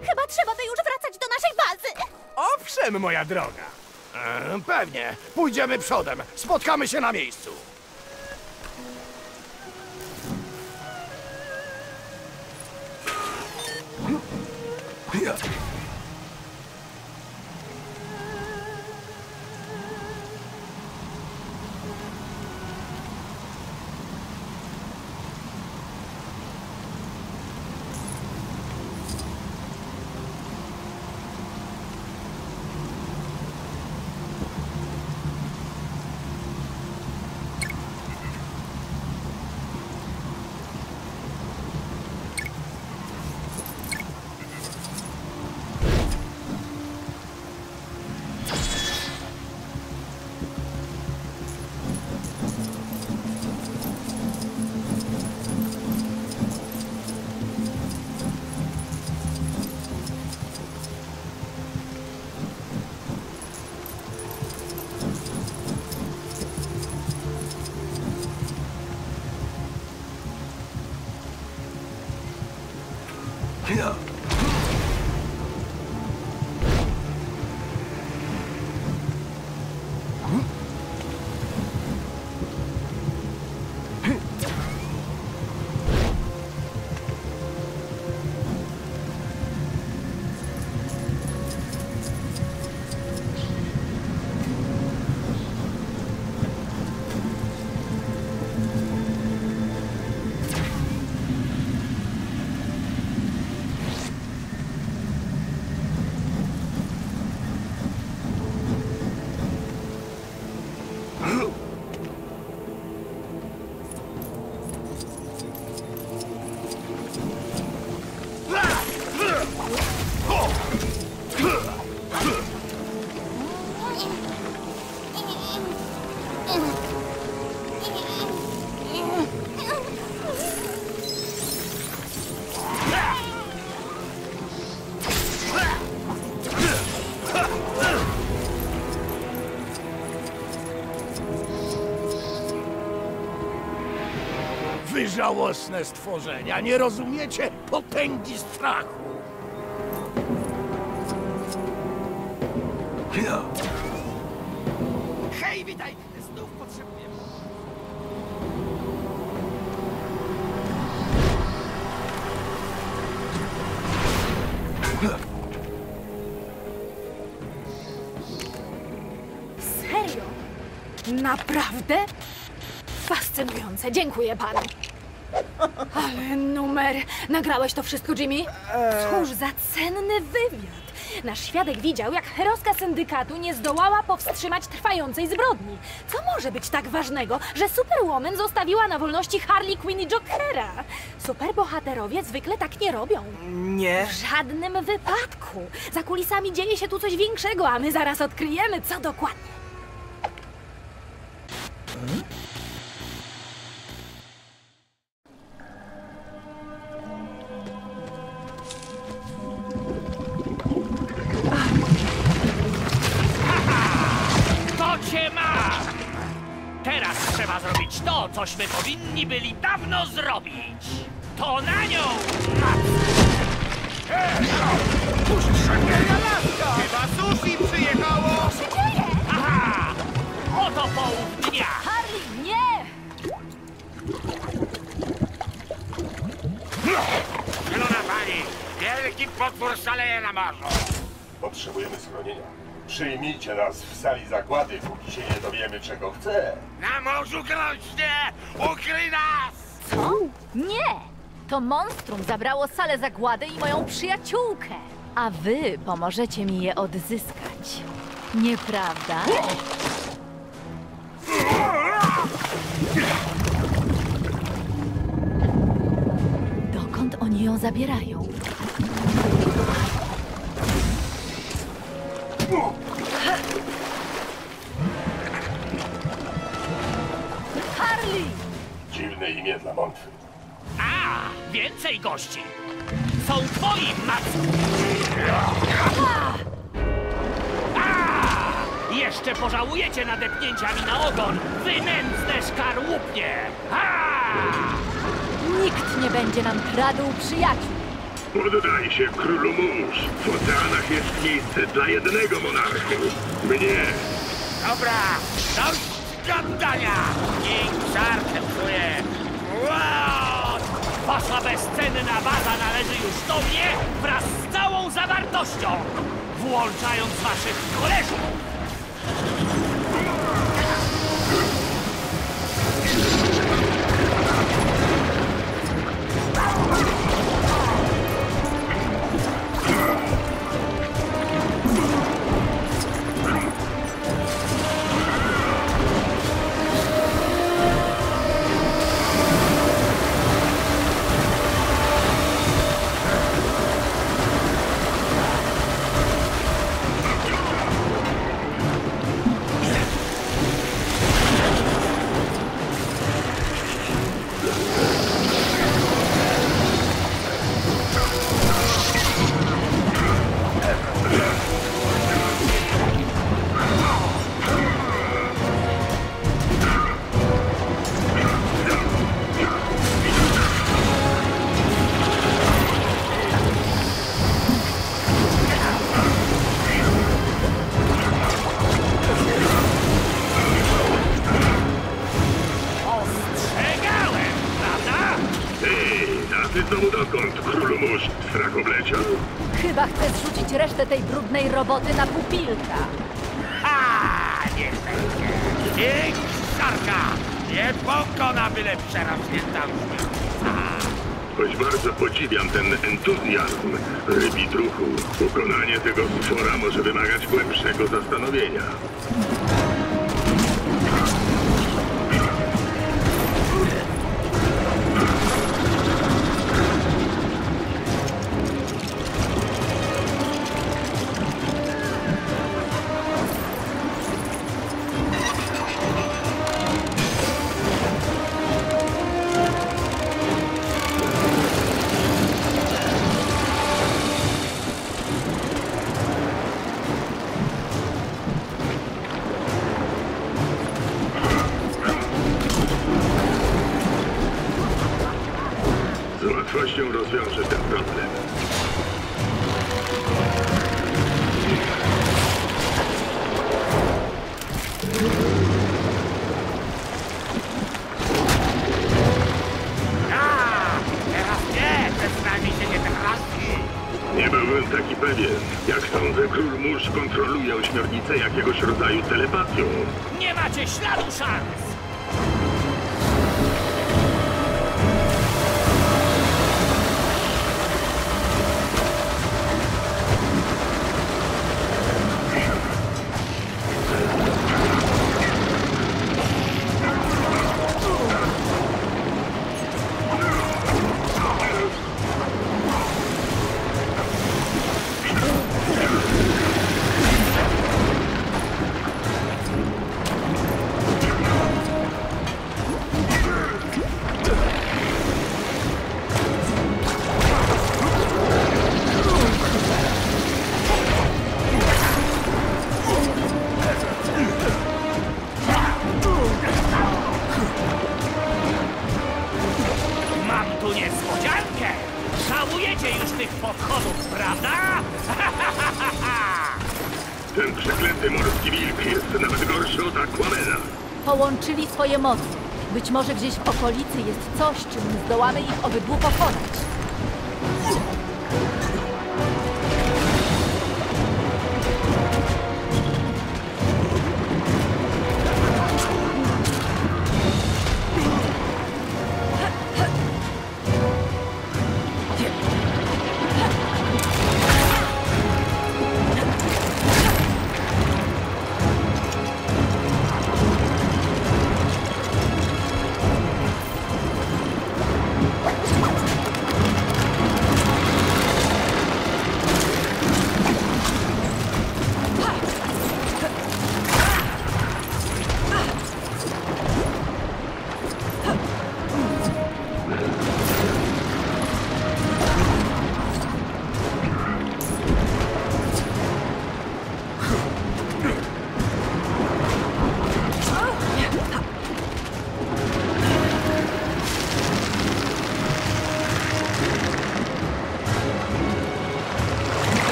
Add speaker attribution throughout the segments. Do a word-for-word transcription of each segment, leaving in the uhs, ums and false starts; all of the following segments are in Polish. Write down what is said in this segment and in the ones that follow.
Speaker 1: Chyba trzeba by już wracać do naszej bazy.
Speaker 2: Owszem, moja droga. E, pewnie. Pójdziemy przodem. Spotkamy się na miejscu. Ja. Ja. Wy żałosne stworzenia, nie rozumiecie potęgi strachu. Ja. Hej, witaj! Znów potrzebujemy...
Speaker 1: Serio? Naprawdę? Fascynujące, dziękuję panu. Ale numer. Nagrałeś to wszystko, Jimmy? Cóż za cenny wywiad. Nasz świadek widział, jak heroska syndykatu nie zdołała powstrzymać trwającej zbrodni. Co może być tak ważnego, że Superwoman zostawiła na wolności Harley Quinn i Jokera? Superbohaterowie zwykle tak nie robią.
Speaker 3: Nie.
Speaker 1: W żadnym wypadku. Za kulisami dzieje się tu coś większego, a my zaraz odkryjemy, co dokładnie. Hmm?
Speaker 4: Teraz trzeba zrobić to, cośmy powinni byli dawno zrobić. To na nią!
Speaker 2: Ustrzegnienia laska!
Speaker 3: Chyba sushi przyjechało!
Speaker 1: Co się dzieje?
Speaker 4: Aha! Oto połów dnia!
Speaker 1: Harley, nie!
Speaker 5: Zielona pani! Wielki potwór szaleje na morzu!
Speaker 6: Potrzebujemy schronienia. Przyjmijcie nas w sali zakłady, póki się nie dowiemy, czego chce.
Speaker 5: Na morzu groźnie! Ukryj nas!
Speaker 7: Co? Nie! To monstrum zabrało salę zagłady i moją przyjaciółkę. A wy pomożecie mi je odzyskać. Nieprawda? Dokąd oni ją zabierają? Harley!
Speaker 6: Dziwne imię dla Montwy.
Speaker 4: A, więcej gości! Są twoi, Macu! A! Jeszcze pożałujecie nadepnięcia mi na ogon, wy nędzne szkarłupnie! A!
Speaker 7: Nikt nie będzie nam kradł przyjaciół.
Speaker 6: Poddaj się, królu mórz. W oceanach jest miejsce dla jednego monarchy. Mnie.
Speaker 5: Dobra, dość gadania! King Shark czuje. Wow!
Speaker 4: Wasza bezcenna baza należy już do mnie wraz z całą zawartością, włączając waszych koleżów.
Speaker 6: Ty znowu dokąd, królu mórz, frakobleciał?
Speaker 7: Chyba chcę zrzucić resztę tej brudnej roboty na pupilka.
Speaker 5: Ha! Niech będzie. King Sharka nie pokona byle przerośnięta uśmiechnica.
Speaker 6: Choć bardzo podziwiam ten entuzjazm, rybi druhu, pokonanie tego stwora może wymagać głębszego zastanowienia. Z łatwością rozwiążę ten problem.
Speaker 5: A, teraz nie, bez nami się nie trafi.
Speaker 6: Nie byłem taki pewien. Jak sądzę, król mórz kontroluje ośmiornicę jakiegoś rodzaju telepatią.
Speaker 4: Nie macie śladu szans! Mam tu niespodziankę! Żałujecie już tych podchodów, prawda?
Speaker 6: Ten przeklęty morski wilk jest nawet gorszy od Aquamena.
Speaker 7: Połączyli swoje moce. Być może gdzieś w okolicy jest coś, czym zdołamy ich obydwu pokonać.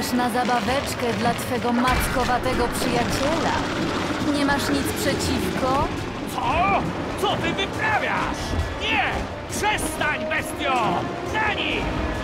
Speaker 7: Czekasz na zabaweczkę dla twego mackowatego przyjaciela. Nie masz nic przeciwko?
Speaker 4: Co? Co ty wyprawiasz? Nie! Przestań, bestio! Na nich!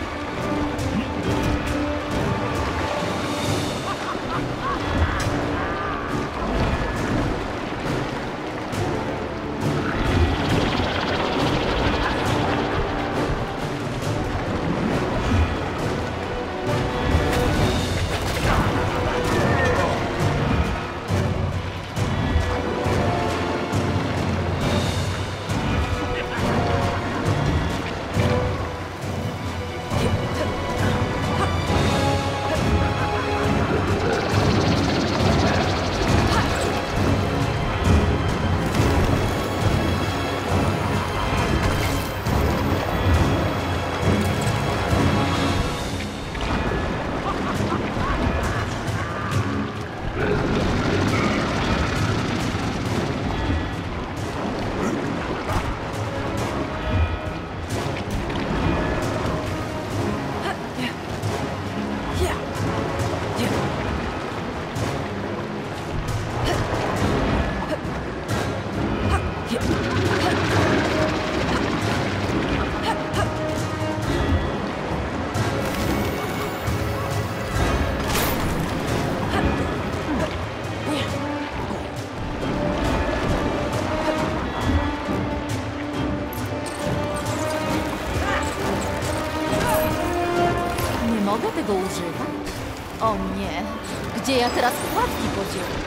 Speaker 7: Mogę tego używać? O nie, gdzie ja teraz płatki podzielę?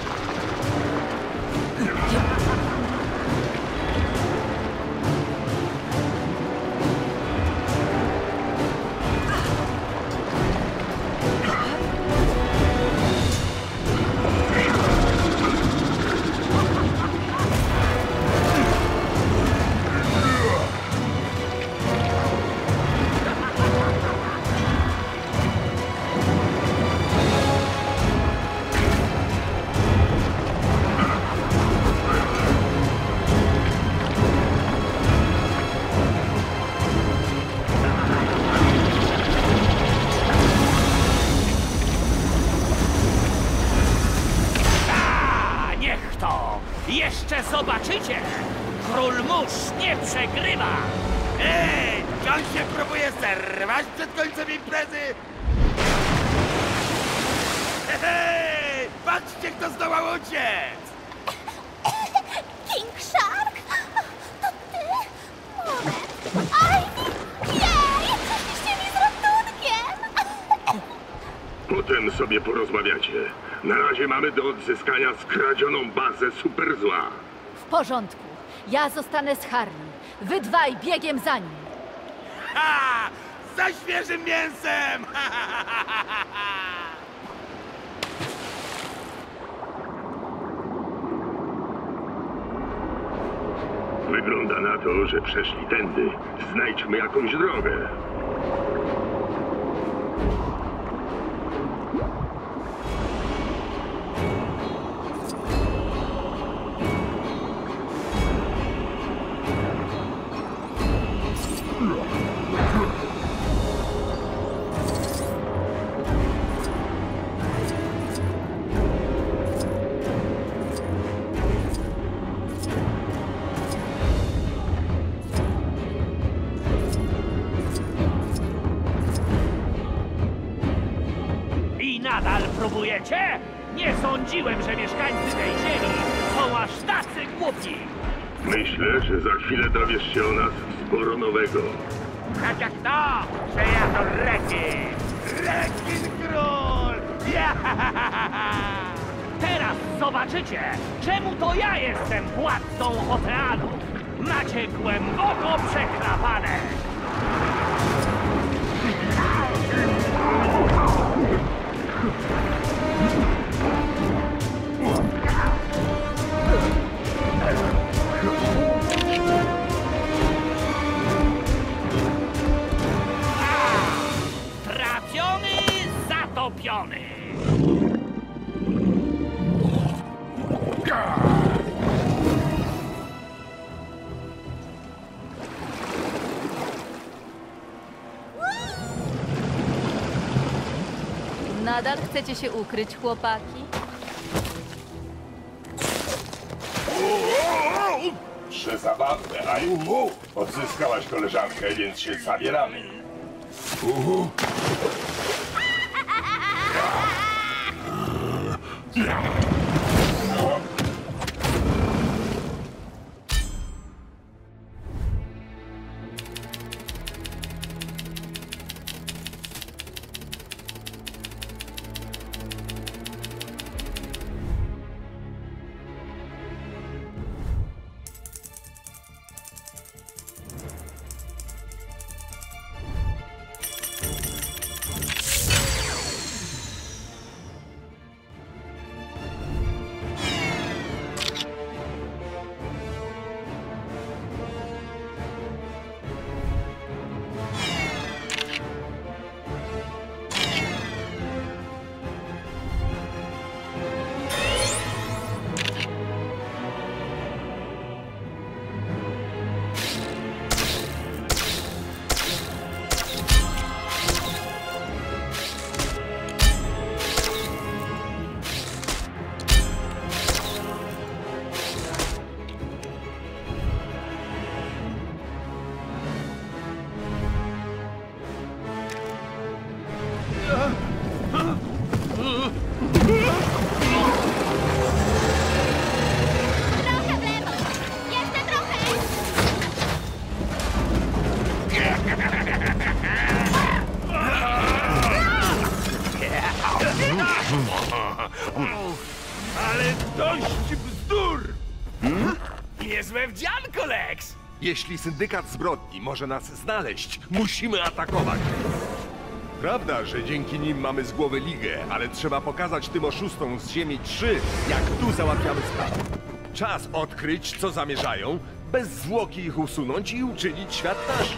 Speaker 4: Jeszcze zobaczycie! Król mórz nie przegrywa!
Speaker 3: Ej, czy on się próbuje zerwać przed końcem imprezy? Hej, patrzcie, kto zdołał uciec!
Speaker 8: King Shark? To ty? Moment. Ivy! Jej! Przyszliście mi z ratunkiem!
Speaker 6: Potem sobie porozmawiacie. Na razie mamy do odzyskania skradzioną bazę superzła.
Speaker 7: W porządku. Ja zostanę z Harley. Wy dwaj biegiem za nim.
Speaker 3: Ha! Za świeżym mięsem! Ha, ha, ha, ha, ha.
Speaker 6: Wygląda na to, że przeszli tędy. Znajdźmy jakąś drogę.
Speaker 4: Nadal próbujecie? Nie sądziłem, że mieszkańcy tej ziemi są aż tacy głupi!
Speaker 6: Myślę, że za chwilę dowiesz się o nas sporo nowego.
Speaker 3: Tak jak to, że ja to rekin! Rekin król! Ja, ha, ha, ha, ha.
Speaker 4: Teraz zobaczycie, czemu to ja jestem władcą oceanu! Macie głęboko przeklapane! Trafiony, zatopiony!
Speaker 7: Nadal chcecie się ukryć, chłopaki?
Speaker 6: Przezabawne, a uhu. Odzyskałaś koleżankę, więc się zabieramy. Uhu.
Speaker 8: Trochę w lewo! Jeszcze trochę!
Speaker 3: Ale dość bzdur! Niezłe wdzianko, Lex!
Speaker 2: Jeśli syndykat zbrodni może nas znaleźć, musimy atakować. Prawda, że dzięki nim mamy z głowy ligę, ale trzeba pokazać tym oszustom z Ziemi trzy, jak tu załatwiamy sprawę. Czas odkryć, co zamierzają, bez zwłoki ich usunąć i uczynić świat nasz.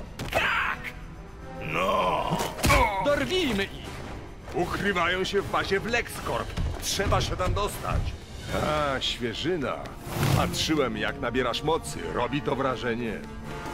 Speaker 3: No!
Speaker 4: Dorwijmy ich!
Speaker 2: Ukrywają się w bazie w LexCorp. Trzeba się tam dostać. A, świeżyna. Patrzyłem, jak nabierasz mocy. Robi to wrażenie.